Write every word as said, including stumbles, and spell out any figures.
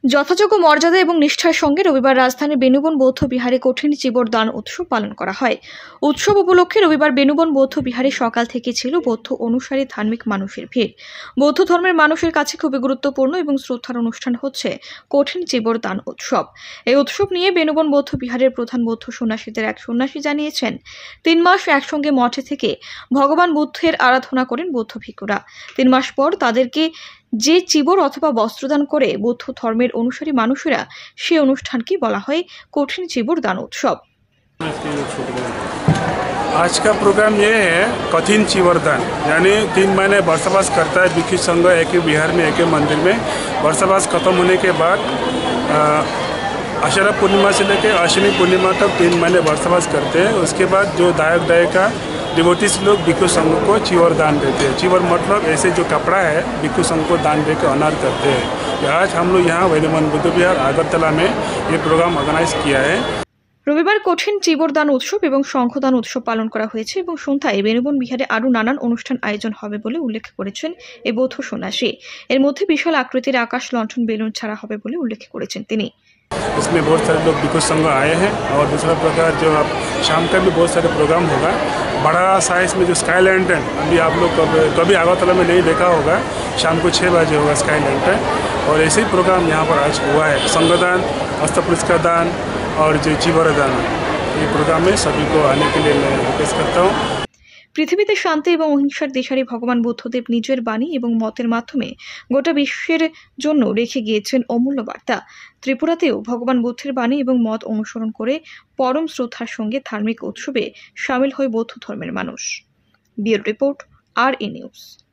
যথাযোগ্য মর্যাদা এবং নিষ্ঠার সঙ্গে রবিবার রাজধানীর বেনুবন বৌদ্ধ বিহারে কঠিন চীবর দান উৎসব পালন করা হয়। উৎসব উপলক্ষে রবিবার বেনুবন বৌদ্ধ বিহারে সকাল থেকে ছিল বৌদ্ধ অনুসারী ধার্মিক মানুষের ভিড়। বৌদ্ধ ধর্মের মানুষের কাছে খুবই গুরুত্বপূর্ণ এবং শ্রদ্ধার অনুষ্ঠান হচ্ছে কঠিন চীবর দান উৎসব। এই উৎসব নিয়ে বেনুবন বৌদ্ধ বিহারের প্রধান বৌদ্ধ সন্ন্যাসীদের এক সন্ন্যাসী জানিয়েছেন, তিন মাস একসঙ্গে মঠে থেকে ভগবান বুদ্ধের আরাধনা করেন বৌদ্ধ ভিক্ষুরা। তিন মাস পর তাদেরকে যে চীবর অথবা বস্ত্রদান করে বৌদ্ধ ধর্মের অনুসারী মানুষেরা সেই অনুষ্ঠানকে বলা হয় কঠিন চীবর দান উৎসব। आज का प्रोग्राम ये है कठिन चीवर दान, यानी तीन महीने बरसवास करता है भिक्षु संघ एक ही बिहार में एक ही मंदिर में। बरसवास खत्म होने के बाद आषाढ़ पूर्णिमा से लेकर अश्विनी पूर्णिमा तक तीन महीने बरसवास करते हैं। उसके बाद जो दायक दायिका डिवोटीज लोग भिक्षु संघ को चीवर दान देते हैं। चीवर मतलब ऐसे जो कपड़ा है भिक्षु संघ को दान दे के ऑनर करते हैं। आज हम लोग यहाँ बेनुबन बुद्ध विहार आगरतला में ये प्रोग्राम ऑर्गेनाइज किया है। রবিবার কঠিন চীবর দান উৎসব এবং শঙ্খদান উৎসব পালন করা হয়েছে এবং সন্ধ্যায় বেনুবন বিহারে আরও নানান অনুষ্ঠান আয়োজন হবে বলে উল্লেখ করেছেন এই বৌদ্ধ সন্ন্যাসী। এর মধ্যে বিশাল আকৃতির আকাশ লণ্ঠন বেলুন ছাড়া হবে বলে উল্লেখ করেছেন তিনি। इसमें बहुत सारे लोग भिक्षु संघ आए हैं और दूसरा प्रकार जो आप शाम का भी बहुत सारे प्रोग्राम होगा। बड़ा साइज में जो स्काई लैंटर्न अभी आप लोग कभी कभी आगरतला में नहीं देखा होगा, शाम को छः बजे होगा स्काई लैंटर्न। और ऐसे ही प्रोग्राम यहाँ पर आज हुआ है। संघदान, अस्त्रपुरस्कार दान और जो चीवर दान, ये प्रोग्राम में सभी को आने के लिए मैं रिक्वेस्ट करता हूँ। পৃথিবীতে শান্তি এবং অহিংসার দিশারি ভগবান বুদ্ধদেব নিজের বাণী এবং মতের মাধ্যমে গোটা বিশ্বের জন্য রেখে গিয়েছেন অমূল্য বার্তা। ত্রিপুরাতেও ভগবান বুদ্ধের বাণী এবং মত অনুসরণ করে পরম শ্রদ্ধার সঙ্গে ধার্মিক উৎসবে সামিল হয় বৌদ্ধ ধর্মের মানুষ। ব্যুরো রিপোর্ট, আর ই নিউজ।